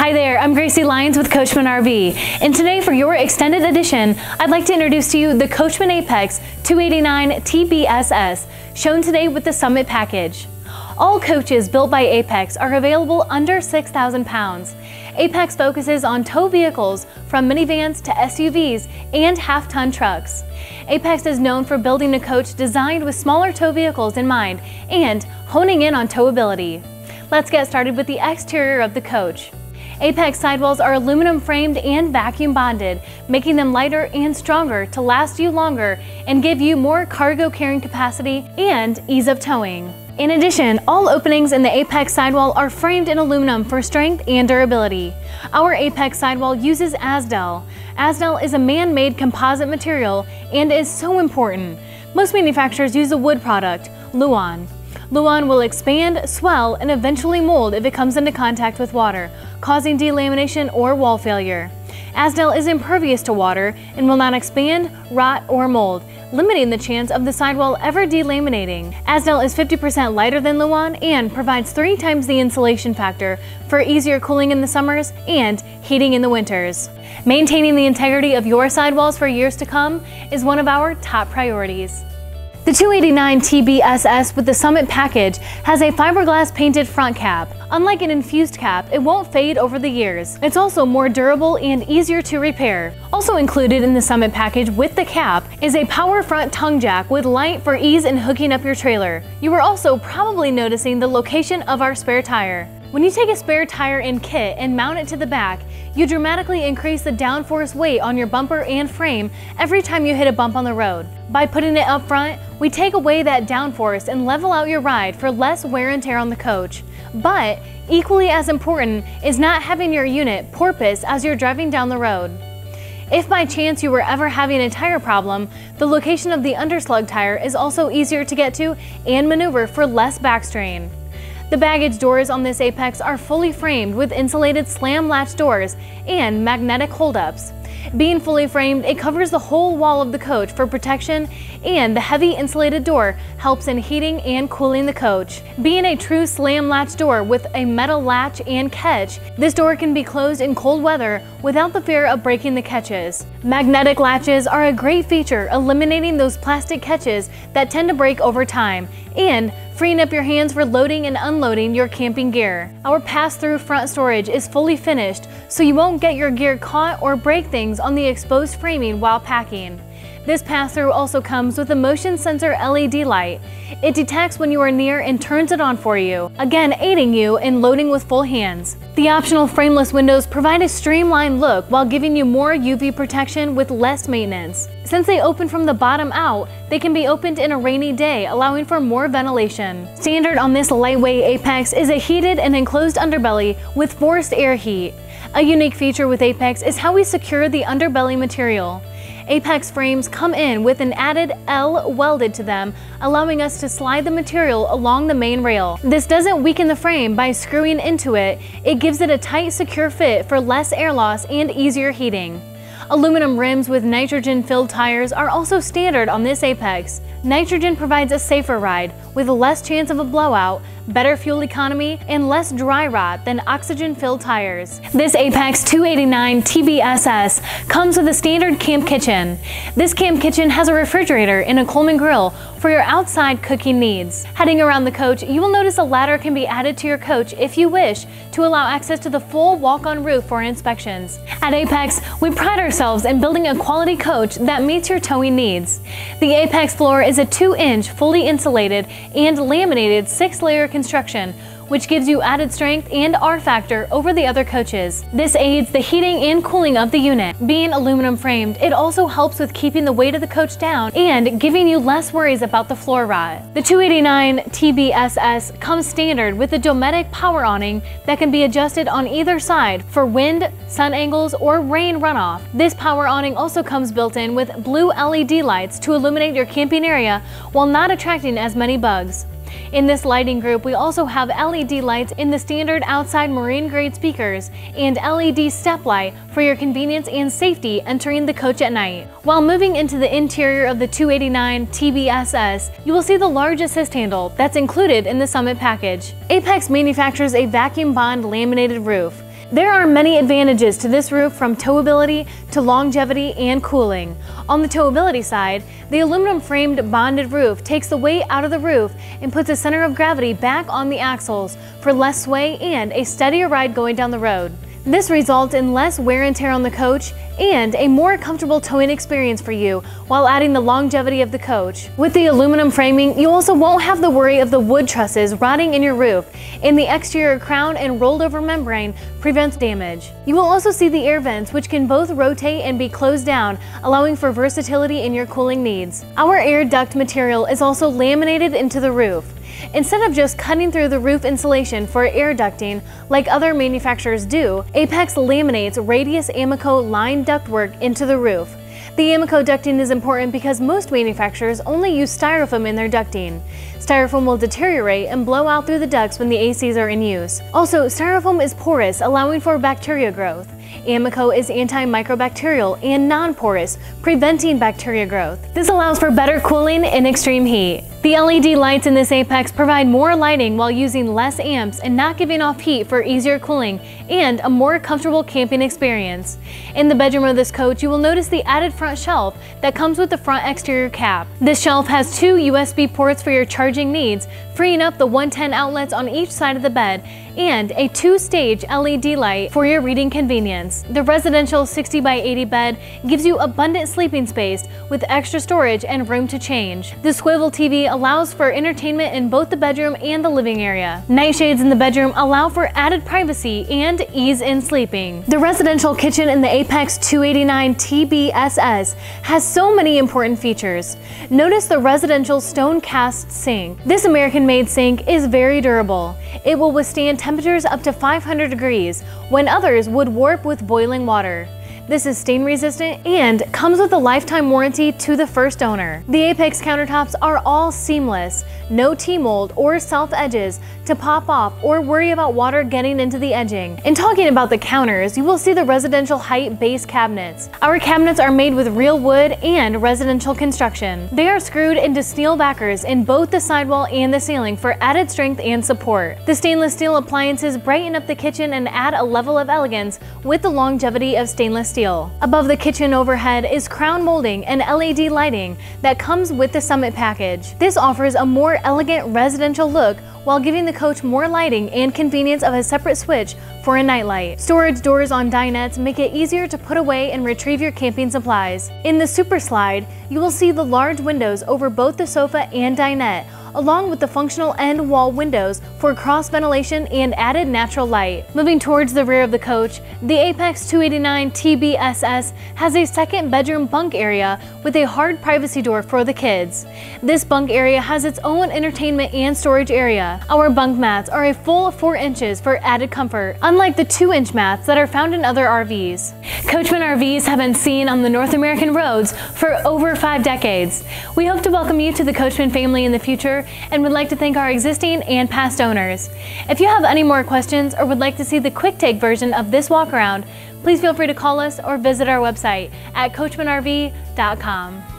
Hi there, I'm Gracie Lyons with Coachmen RV, and today for your extended edition, I'd like to introduce to you the Coachmen Apex 289 TBSS, shown today with the Summit package. All coaches built by Apex are available under 6,000 pounds. Apex focuses on tow vehicles from minivans to SUVs and half-ton trucks. Apex is known for building a coach designed with smaller tow vehicles in mind and honing in on towability. Let's get started with the exterior of the coach. Apex sidewalls are aluminum framed and vacuum bonded, making them lighter and stronger to last you longer and give you more cargo carrying capacity and ease of towing. In addition, all openings in the Apex sidewall are framed in aluminum for strength and durability. Our Apex sidewall uses Azdel. Azdel is a man-made composite material and is so important. Most manufacturers use a wood product, Luan. Luan will expand, swell, and eventually mold if it comes into contact with water, causing delamination or wall failure. Azdel is impervious to water and will not expand, rot, or mold, limiting the chance of the sidewall ever delaminating. Azdel is 50% lighter than Luan and provides 3 times the insulation factor for easier cooling in the summers and heating in the winters. Maintaining the integrity of your sidewalls for years to come is one of our top priorities. The 289 TBSS with the Summit package has a fiberglass painted front cap. Unlike an infused cap, it won't fade over the years. It's also more durable and easier to repair. Also included in the Summit package with the cap is a power front tongue jack with light for ease in hooking up your trailer. You are also probably noticing the location of our spare tire. When you take a spare tire and kit and mount it to the back, you dramatically increase the downforce weight on your bumper and frame every time you hit a bump on the road. By putting it up front, we take away that downforce and level out your ride for less wear and tear on the coach. But equally as important is not having your unit porpoise as you're driving down the road. If by chance you were ever having a tire problem, the location of the underslug tire is also easier to get to and maneuver for less back strain. The baggage doors on this Apex are fully framed with insulated slam latch doors and magnetic holdups. Being fully framed, it covers the whole wall of the coach for protection, and the heavy insulated door helps in heating and cooling the coach. Being a true slam latch door with a metal latch and catch, this door can be closed in cold weather without the fear of breaking the catches. Magnetic latches are a great feature, eliminating those plastic catches that tend to break over time and freeing up your hands for loading and unloading your camping gear. Our pass-through front storage is fully finished, so you won't get your gear caught or break things on the exposed framing while packing. This pass-through also comes with a motion sensor LED light. It detects when you are near and turns it on for you, again aiding you in loading with full hands. The optional frameless windows provide a streamlined look while giving you more UV protection with less maintenance. Since they open from the bottom out, they can be opened in a rainy day, allowing for more ventilation. Standard on this lightweight Apex is a heated and enclosed underbelly with forced air heat. A unique feature with Apex is how we secure the underbelly material. Apex frames come in with an added L welded to them, allowing us to slide the material along the main rail. This doesn't weaken the frame by screwing into it, it gives it a tight, secure fit for less air loss and easier heating. Aluminum rims with nitrogen-filled tires are also standard on this Apex. Nitrogen provides a safer ride with less chance of a blowout, better fuel economy, and less dry rot than oxygen-filled tires. This Apex 289 TBSS comes with a standard camp kitchen. This camp kitchen has a refrigerator and a Coleman grill for your outside cooking needs. Heading around the coach, you will notice a ladder can be added to your coach if you wish to allow access to the full walk-on roof for inspections. At Apex, we pride ourselves in building a quality coach that meets your towing needs. The Apex floor is a 2-inch fully insulated and laminated 6-layer construction, which gives you added strength and R factor over the other coaches. This aids the heating and cooling of the unit. Being aluminum framed, it also helps with keeping the weight of the coach down and giving you less worries about the floor rot. The 289 TBSS comes standard with a Dometic power awning that can be adjusted on either side for wind, sun angles, or rain runoff. This power awning also comes built in with blue LED lights to illuminate your camping area while not attracting as many bugs. In this lighting group, we also have LED lights in the standard outside marine grade speakers and LED step light for your convenience and safety entering the coach at night. While moving into the interior of the 289 TBSS, you will see the large assist handle that's included in the Summit package. Apex manufactures a vacuum bond laminated roof. There are many advantages to this roof, from towability to longevity and cooling. On the towability side, the aluminum framed bonded roof takes the weight out of the roof and puts a center of gravity back on the axles for less sway and a steadier ride going down the road. This results in less wear and tear on the coach and a more comfortable towing experience for you, while adding the longevity of the coach. With the aluminum framing, you also won't have the worry of the wood trusses rotting in your roof, and the exterior crown and rolled over membrane prevents damage. You will also see the air vents, which can both rotate and be closed down, allowing for versatility in your cooling needs. Our air duct material is also laminated into the roof. Instead of just cutting through the roof insulation for air ducting like other manufacturers do, Apex laminates radius Amoco line ductwork into the roof. The Amoco ducting is important because most manufacturers only use styrofoam in their ducting. Styrofoam will deteriorate and blow out through the ducts when the ACs are in use. Also, styrofoam is porous, allowing for bacteria growth. Amoco is antimicrobacterial and non-porous, preventing bacteria growth. This allows for better cooling in extreme heat. The LED lights in this Apex provide more lighting while using less amps and not giving off heat for easier cooling and a more comfortable camping experience. In the bedroom of this coach, you will notice the added front shelf that comes with the front exterior cap. This shelf has 2 USB ports for your charging needs, freeing up the 110 outlets on each side of the bed, and a 2-stage LED light for your reading convenience. The residential 60 by 80 bed gives you abundant sleeping space with extra storage and room to change. The swivel TV allows for entertainment in both the bedroom and the living area. Nightshades in the bedroom allow for added privacy and ease in sleeping. The residential kitchen in the Apex 289 TBSS has so many important features. Notice the residential stone cast sink. This American-made sink is very durable. It will withstand temperatures up to 500 degrees, when others would warp with boiling water. This is stain resistant and comes with a lifetime warranty to the first owner. The Apex countertops are all seamless, no T-mold or self edges to pop off or worry about water getting into the edging. In talking about the counters, you will see the residential height base cabinets. Our cabinets are made with real wood and residential construction. They are screwed into steel backers in both the sidewall and the ceiling for added strength and support. The stainless steel appliances brighten up the kitchen and add a level of elegance with the longevity of stainless steel. Above the kitchen overhead is crown molding and LED lighting that comes with the Summit package. This offers a more elegant residential look while giving the coach more lighting and convenience of a separate switch for a nightlight. Storage doors on dinettes make it easier to put away and retrieve your camping supplies. In the Super Slide, you will see the large windows over both the sofa and dinette, along with the functional end wall windows for cross ventilation and added natural light. Moving towards the rear of the coach, the Apex 289 TBSS has a second bedroom bunk area with a hard privacy door for the kids. This bunk area has its own entertainment and storage area. Our bunk mats are a full 4 inches for added comfort, unlike the 2-inch mats that are found in other RVs. Coachmen RVs have been seen on the North American roads for over 5 decades. We hope to welcome you to the Coachmen family in the future and would like to thank our existing and past owners. If you have any more questions or would like to see the quick take version of this walk around, please feel free to call us or visit our website at coachmenrv.com.